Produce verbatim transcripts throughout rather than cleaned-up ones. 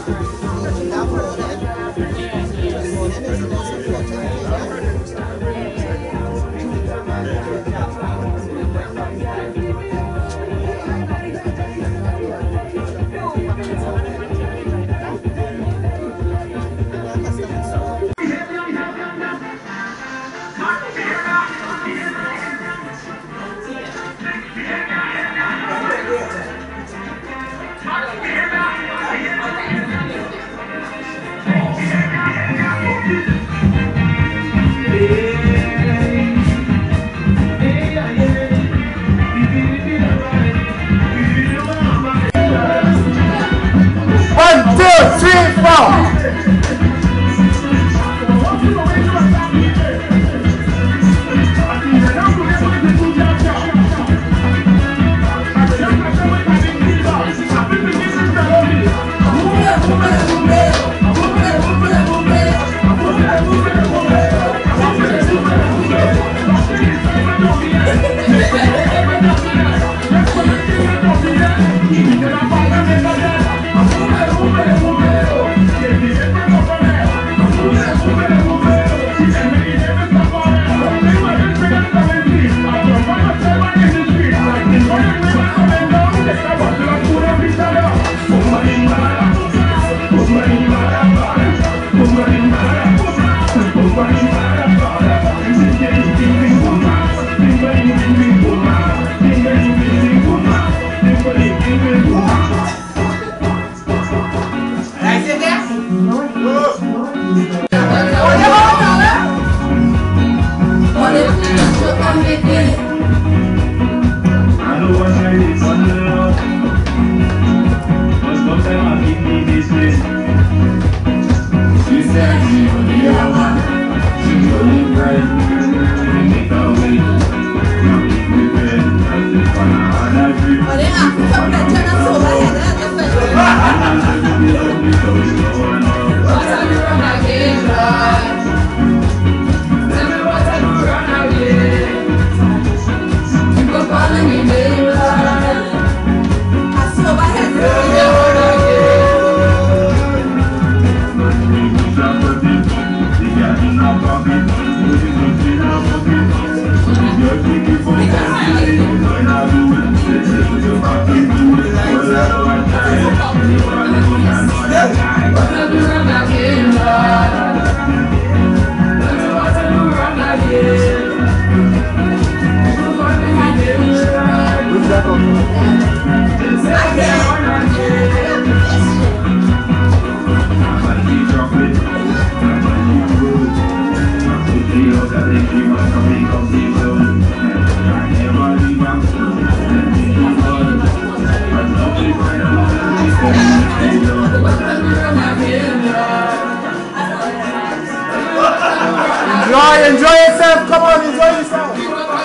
Enjoy, enjoy yourself. Come on, enjoy yourself.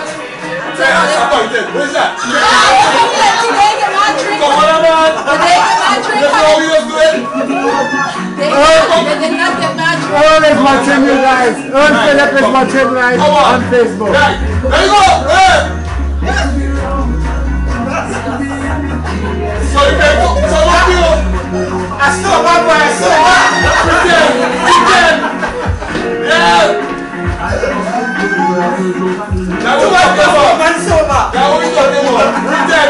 Where's that? Today get my drink. Come on, man. Today get my drink. Let's go, we just do it. They did not get my drink. Earn is watching you guys. Earn Philip is watching guys on Facebook. Right. There you go. Hey. So you can go. So what do you? I still my boy. I still my. Pretend. Pretend. Yeah. Now what we talking about? Now what we talking about? Pretend.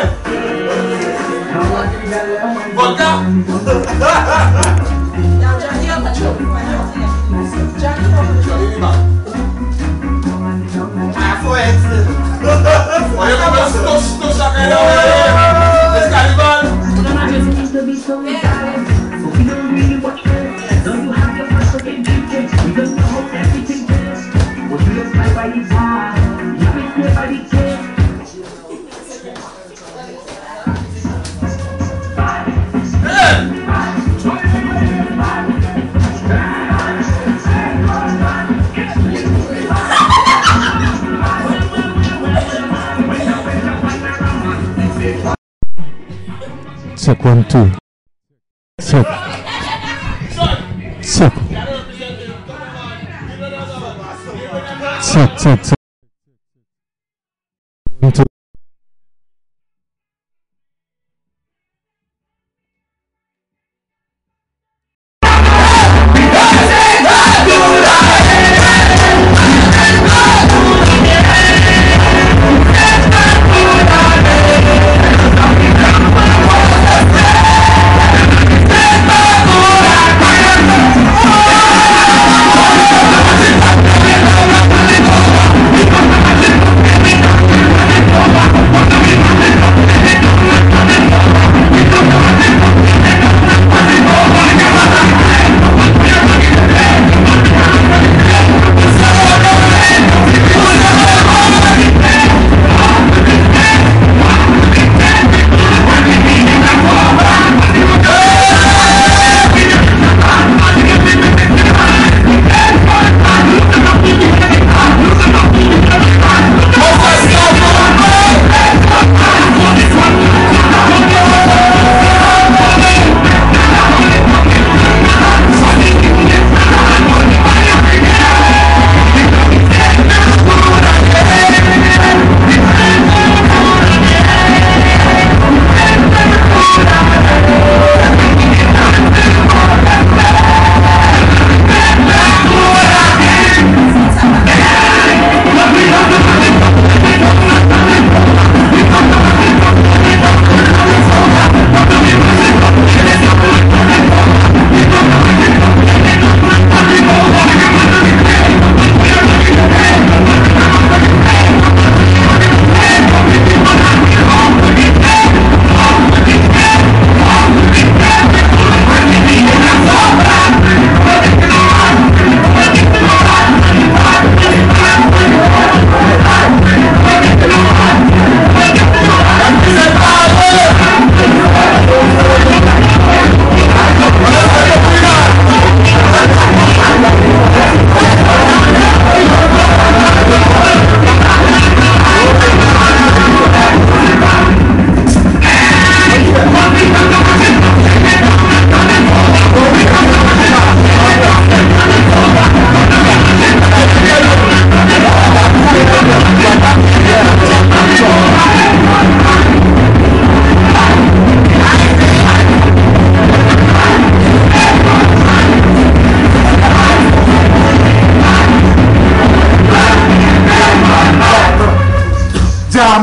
Vodka. Now Johnny up a choke. Johnny up a choke. Ah, foi antes. Olha como eu estou, estou sacando. Esse carnaval. Check one, two. Check. Check. Check, check, check. One, two.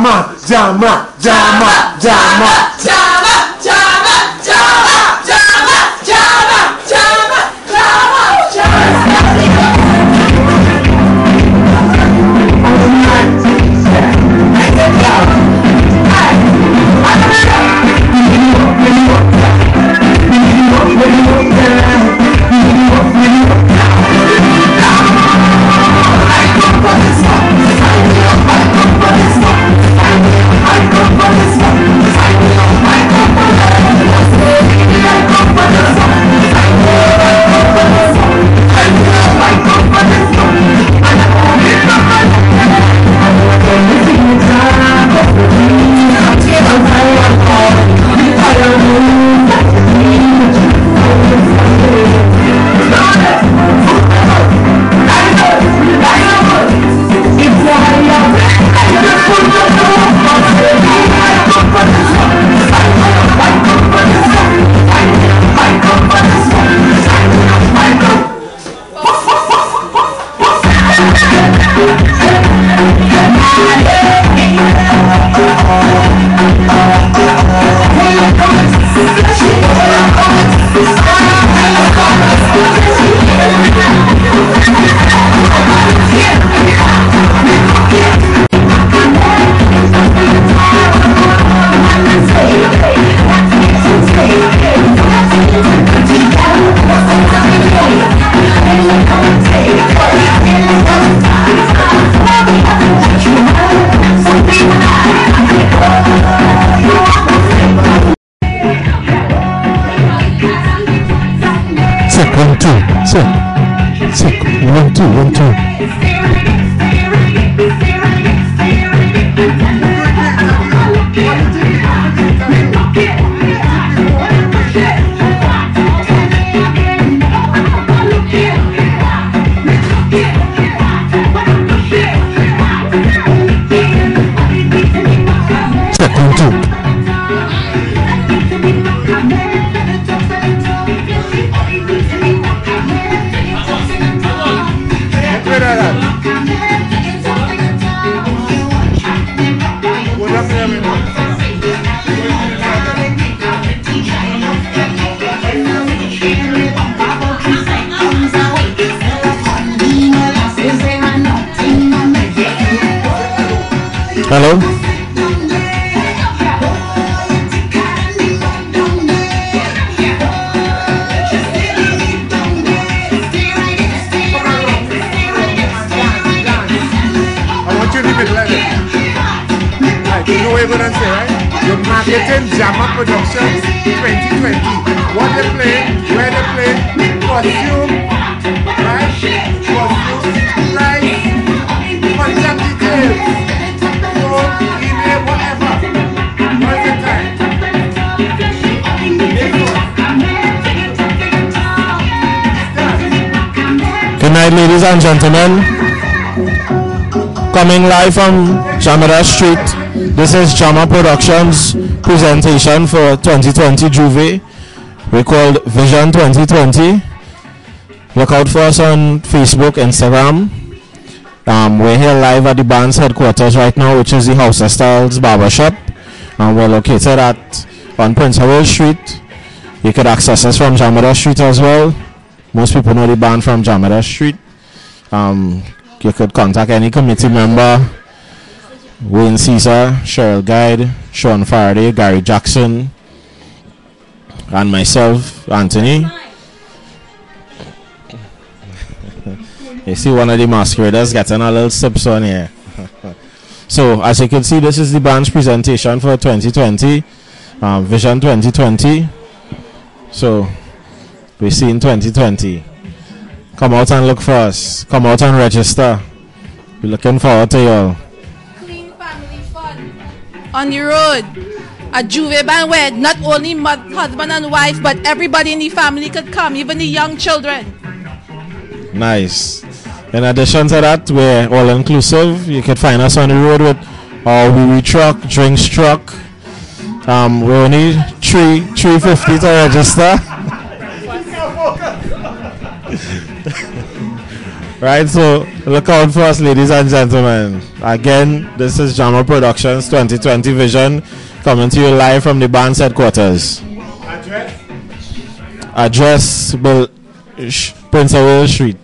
Jama, Jama, Jama, Jama. Jama, Jama, Jama, Jama, Jama, Jama, Jama, One, two, check. Check. One, two, one, two. Check. One, two. Hello? I want you to leave it like that. Right, you know what you're going to say, right? You're marketing Jama Productions twenty twenty. What they play, where they play, costume, right? Costume, price, contact details, phone, email, whatever. What's the time? Good night, ladies and gentlemen. Coming live from Jamada Street, this is Jama Productions presentation for twenty twenty Juve. We called Vision twenty twenty. Look out for us on Facebook, Instagram. Um, we're here live at the band's headquarters right now, which is the House of Styles Barbershop. And we're located at on Prince Howell Street. You could access us from Jamada Street as well. Most people know the band from Jamada Street. Um, you could contact any committee member, Wayne Caesar, Cheryl Guide, Sean Faraday, Gary Jackson, and myself, Anthony. You see one of the masqueraders getting a little sips on here. So, as you can see, this is the band's presentation for twenty twenty, um, Vision twenty twenty. So, we see in twenty twenty. Come out and look for us. Come out and register. We're looking forward to y'all. Clean family fun on the road. A Juve band where not only mother, husband and wife, but everybody in the family could come, even the young children. Nice. In addition to that, we're all inclusive. You can find us on the road with our wee wee truck, drinks truck. Um, we only three three fifty to register. Right, so look out for us, ladies and gentlemen. Again, this is Jammer Productions twenty twenty Vision coming to you live from the band's headquarters. Address? Address Bill, Prince of Wales Street.